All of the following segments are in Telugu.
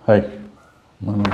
హాయ్, మనం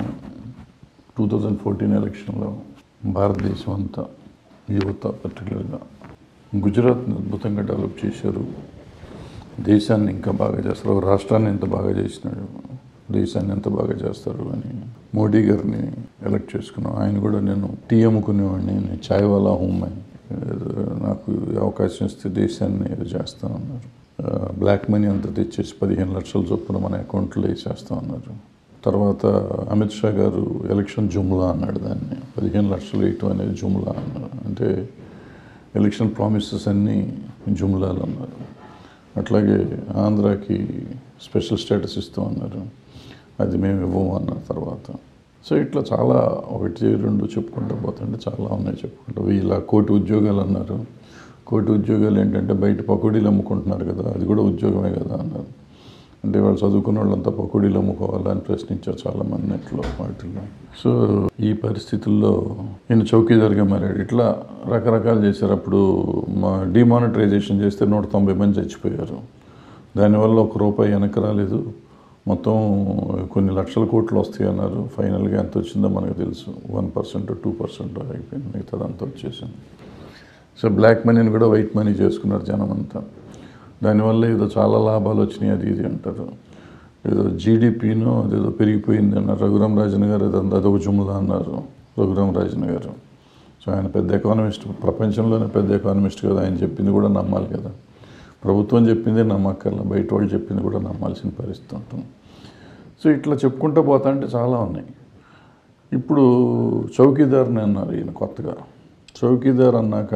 2014 ఎలక్షన్లో భారతదేశం అంతా యువత పర్టికులర్గా గుజరాత్ని అద్భుతంగా డెవలప్ చేశారు. దేశాన్ని ఇంకా బాగా చేస్తారు. రాష్ట్రాన్ని ఎంత బాగా చేసినాడు, దేశాన్ని ఎంత బాగా చేస్తారు అని మోడీ గారిని ఎలక్ట్ చేసుకున్నాం. ఆయన కూడా నేను టీ అమ్ముకునేవాడిని, నేను చాయ్ వాలా హోమ్, నాకు అవకాశం ఇస్తే దేశాన్ని ఏదో చేస్తానన్నారు. బ్లాక్ మనీ అంతా తెచ్చేసి 15 లక్షల చొప్పున మన అకౌంట్లో వేసేస్తామన్నారు. తర్వాత అమిత్ షా గారు ఎలక్షన్ జుమ్లా అన్నాడు. దాన్ని 15 లక్షలు వేయటం అనేది జుమ్లా అన్నారు. అంటే ఎలక్షన్ ప్రామిసెస్ అన్నీ జుమ్లాలు అన్నారు. అట్లాగే ఆంధ్రాకి స్పెషల్ స్టేటస్ ఇస్తామన్నారు, అది మేము ఇవ్వము అన్నారు తర్వాత. సో ఇట్లా చాలా 1, 2 చెప్పుకుంటూ పోతుంటే చాలా ఉన్నాయి చెప్పుకుంటూ. ఇలా 1 కోటి ఉద్యోగాలు అన్నారు. 1 కోటి ఉద్యోగాలు ఏంటంటే బయట పకోడీలు అమ్ముకుంటున్నారు కదా, అది కూడా ఉద్యోగమే కదా అన్నారు. అంటే వాళ్ళు చదువుకున్న వాళ్ళంతా పకోడీలు అమ్ముకోవాలని ప్రశ్నించారు చాలామంది నెట్లో వాటిల్లో. సో ఈ పరిస్థితుల్లో ఈయన చౌకీదార్గా మారాడు. ఇట్లా రకరకాలు చేశారు. అప్పుడు డిమానిటైజేషన్ చేస్తే 190 మంది చచ్చిపోయారు. దానివల్ల ₹1 వెనక్కి రాలేదు. మొత్తం కొన్ని లక్షల కోట్లు వస్తాయి అన్నారు. ఫైనల్గా ఎంత వచ్చిందో మనకు తెలుసు, 1% 2% అయిపోయింది, మిగతాదంతా వచ్చేసింది. సో బ్లాక్ మనీని కూడా వైట్ మనీ చేసుకున్నారు జనం అంతా. దానివల్ల ఏదో చాలా లాభాలు వచ్చినాయి అది ఇది అంటారు. ఏదో జీడిపినో అదేదో పెరిగిపోయింది అన్నారు. రఘురామ్ రాజన్ గారు అదొక జుమ్లా అన్నారు రఘురామ్ రాజన్ గారు. సో ఆయన పెద్ద ఎకానమిస్ట్, ప్రపంచంలోనే పెద్ద ఎకానమిస్ట్ కదా. ఆయన చెప్పింది కూడా నమ్మాలి కదా. ప్రభుత్వం చెప్పిందే నమ్మక్కర్లా, బయట వాళ్ళు చెప్పింది కూడా నమ్మాల్సిన పరిస్థితి ఉంటుంది. సో ఇట్లా చెప్పుకుంటూ పోతా అంటే చాలా ఉన్నాయి. ఇప్పుడు చౌకీదార్ని అన్నారు ఈయన కొత్తగా. చౌకీదార్ అన్నాక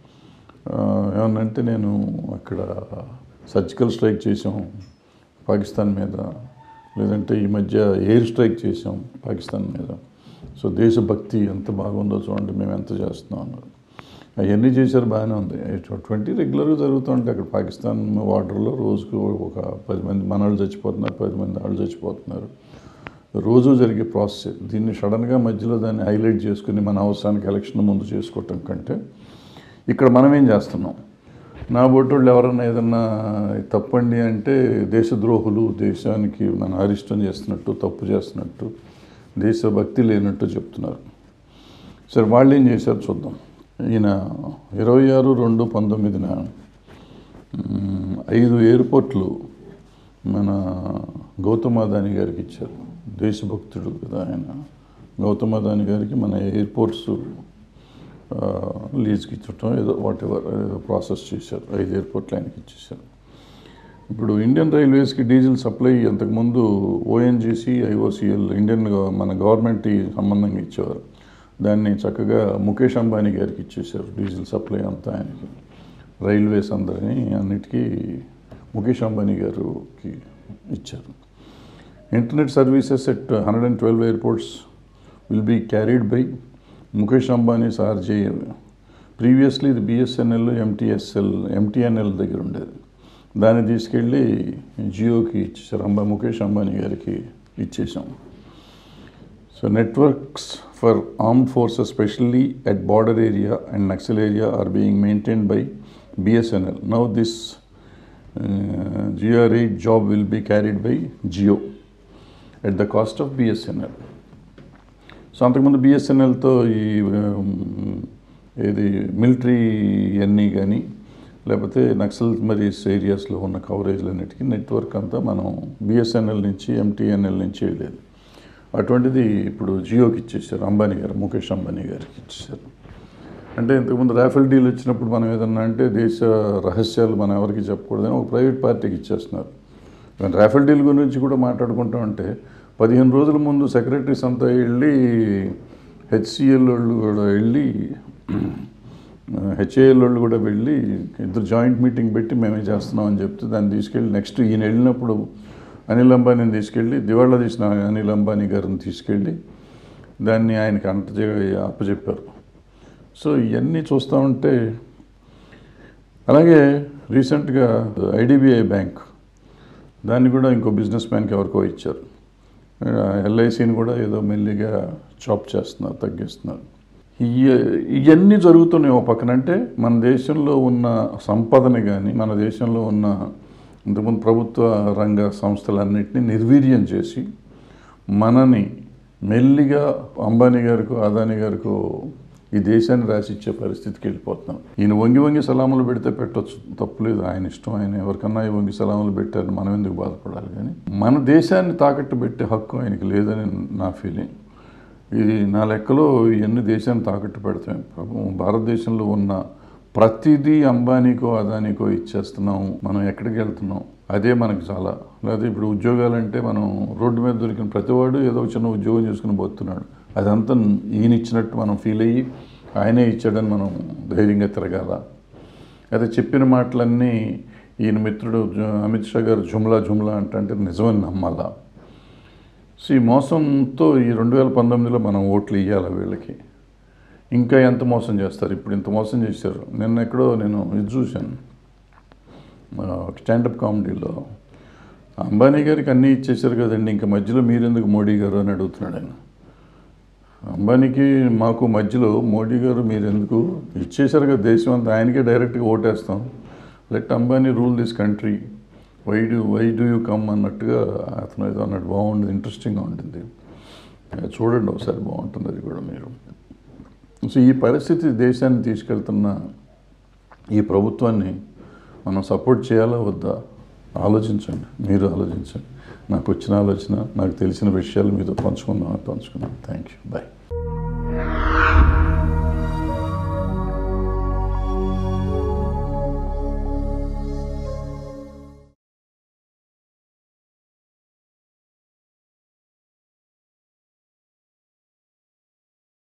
ఏమన్నంటే, నేను అక్కడ సర్జికల్ స్ట్రైక్ చేసాం పాకిస్తాన్ మీద, లేదంటే ఈ మధ్య ఎయిర్ స్ట్రైక్ చేసాం పాకిస్తాన్ మీద. సో దేశభక్తి ఎంత బాగుందో చూడండి, మేము ఎంత చేస్తున్నాం అన్నారు. అవన్నీ చేశారు, బాగానే ఉంది. 20 రెగ్యులర్గా జరుగుతుంటే అక్కడ పాకిస్తాన్ వాటర్లో రోజుకు ఒక 10 మంది మనవాళ్ళు చచ్చిపోతున్నారు, 10 మంది వాళ్ళు చచ్చిపోతున్నారు. రోజు జరిగే ప్రాసెస్. దీన్ని సడన్గా మధ్యలో దాన్ని హైలైట్ చేసుకుని మన అవసరానికి ఎలక్షన్ ముందు చేసుకోవటం కంటే ఇక్కడ మనం ఏం చేస్తున్నాం. నా బొట్టోళ్ళు ఎవరన్నా ఏదన్నా తప్పండి అంటే దేశద్రోహులు, దేశానికి మనం అరిష్టం చేస్తున్నట్టు, తప్పు చేస్తున్నట్టు, దేశభక్తి లేనట్టు చెప్తున్నారు. సరే వాళ్ళు ఏం చేశారు చూద్దాం. ఈయన 26/2/19 5 ఎయిర్పోర్ట్లు మన గౌతమ్ అదానీ గారికి ఇచ్చారు. దేశభక్తుడు కదా ఆయన. గౌతమ్ అదానీ గారికి మన ఎయిర్పోర్ట్స్ లీజ్కి ఇచ్చటం ఏదో వాటెవర్ ఏదో ప్రాసెస్ చేశారు. 5 ఎయిర్పోర్ట్లు ఆయనకి ఇచ్చేసారు. ఇప్పుడు ఇండియన్ రైల్వేస్కి డీజిల్ సప్లై అంతకుముందు ఓఎన్జీసీ, ఐఓసిఎల్ ఇండియన్ మన గవర్నమెంట్కి సంబంధంగా ఇచ్చేవారు. దాన్ని చక్కగా ముఖేష్ అంబానీ గారికి ఇచ్చేసారు. డీజిల్ సప్లై అంతా ఆయనకి, రైల్వేస్ అందరినీ అన్నిటికీ ముఖేష్ అంబానీ గారికి ఇచ్చారు. Internet services at 112 airports will be carried by Mukesh Ambani's RJA. Previously ఇది BSNL, MTNL దగ్గర ఉండేది. దాన్ని తీసుకెళ్ళి జియోకి ఇచ్చేసారు. ముఖేష్ అంబానీ గారికి ఇచ్చేసాం. So networks for armed forces specially at border area and Naxal area are being maintained by BSNL. Now this GRA job will be carried by Jio at the cost of BSNL. So అంతకుముందు BSNLతో ఈ ఏది మిలిటరీ అన్నీ కానీ, లేకపోతే నక్సల్ మరి ఏరియాస్లో ఉన్న కవరేజ్లన్నిటికీ నెట్వర్క్ అంతా మనం BSNL నుంచి, MTNL నుంచి వెళ్ళేది. అటువంటిది ఇప్పుడు జియోకి ఇచ్చేసారు. అంబానీ గారు, ముఖేష్ అంబానీ గారికి ఇచ్చేసారు. అంటే ఇంతకుముందు రాఫెల్ డీల్ వచ్చినప్పుడు మనం ఏదన్నా అంటే దేశ రహస్యాలు మనం ఎవరికి చెప్పకూడదని ఒక ప్రైవేట్ పార్టీకి ఇచ్చేస్తున్నారు. రాఫెల్ డీల్ గురించి కూడా మాట్లాడుకుంటా ఉంటే 15 రోజుల ముందు సెక్రటరీస్ అంతా వెళ్ళి HCL వాళ్ళు కూడా వెళ్ళి, HAL వాళ్ళు కూడా వెళ్ళి ఇద్దరు జాయింట్ మీటింగ్ పెట్టి మేమే చేస్తున్నామని చెప్తే దాన్ని తీసుకెళ్ళి నెక్స్ట్ ఈయన వెళ్ళినప్పుడు అనిల్ అంబానీని తీసుకెళ్ళి, దివాళా తీసిన అనిల్ అంబానీ గారిని తీసుకెళ్ళి దాన్ని ఆయనకి అప్పచెప్పారు. సో ఇవన్నీ చూస్తూ ఉంటే, అలాగే రీసెంట్గా IDBI బ్యాంక్ దాన్ని కూడా ఇంకో బిజినెస్ మ్యాన్కి ఎవరికో ఇచ్చారు. LICని కూడా ఏదో మెల్లిగా చాప్ చేస్తున్నారు, తగ్గిస్తున్నారు. ఇవన్నీ జరుగుతున్నాయి. ఒక పక్కనంటే మన దేశంలో ఉన్న సంపదని కానీ, మన దేశంలో ఉన్న ఇంతకుముందు ప్రభుత్వ రంగ సంస్థలన్నింటినీ నిర్వీర్యం చేసి మనని మెల్లిగా అంబానీ గారికో అదానీ గారికో ఈ దేశాన్ని రాసిచ్చే పరిస్థితికి వెళ్ళిపోతున్నాం. ఈయన వంగి వంగి సలాములు పెడితే పెట్టొచ్చు, తప్పులేదు, ఆయన ఇష్టం. ఆయన ఎవరికన్నా ఈ వంగి సలాములు పెట్టారని మనం ఎందుకు బాధపడాలి? కానీ మన దేశాన్ని తాకట్టు పెట్టే హక్కు ఆయనకి లేదని నా ఫీలింగ్. ఇది నా లెక్కలో ఇవన్నీ దేశాన్ని తాకట్టు పెడతాం. భారతదేశంలో ఉన్న ప్రతిదీ అంబానీకో అదానీకో ఇచ్చేస్తున్నాం. మనం ఎక్కడికి వెళ్తున్నాం? అదే మనకు చాలా. లేదా ఇప్పుడు ఉద్యోగాలంటే మనం రోడ్డు మీద దొరికిన ప్రతివాడు ఏదో చిన్న ఉద్యోగం చేసుకుని పోతున్నాడు. అదంతా ఈయన ఇచ్చినట్టు మనం ఫీల్ అయ్యి ఆయనే ఇచ్చాడని మనం ధైర్యంగా తిరగాల. అయితే చెప్పిన మాటలన్నీ ఈయన మిత్రుడు అమిత్ షా గారు జుమ్లా జుమ్లా అంటే నిజమని నమ్మాలా? సో ఈ మోసంతో ఈ 2019లో మనం ఓట్లు ఇవ్వాలి వీళ్ళకి. ఇంకా ఎంత మోసం చేస్తారు? ఇప్పుడు ఇంత మోసం చేశారు. నిన్న ఎక్కడో నేను ఇది చూశాను, స్టాండప్ కామెడీలో అంబానీ గారికి అన్నీ ఇచ్చేసారు కదండి, ఇంకా మధ్యలో మీరెందుకు మోడీ గారు అని అడుగుతున్నాడు ఆయన. అంబానీకి మాకు మధ్యలో మోడీ గారు మీరెందుకు? ఇచ్చేసారు కదా దేశం అంతా, ఆయనకే డైరెక్ట్గా ఓటేస్తాం. Let Ambani rule this country, why do you come అన్నట్టుగా అతను ఏదో అన్నట్టు బాగుంటుంది, ఇంట్రెస్టింగ్గా ఉంటుంది. చూడండి ఒకసారి, బాగుంటుంది అది కూడా మీరు. సో ఈ పరిస్థితి దేశాన్ని తీసుకెళ్తున్న ఈ ప్రభుత్వాన్ని మనం సపోర్ట్ చేయాలా వద్దా ఆలోచించండి, మీరు ఆలోచించండి. నాకు వచ్చిన ఆలోచన, నాకు తెలిసిన విషయాలు మీతో పంచుకుందాం. Thank you, bye.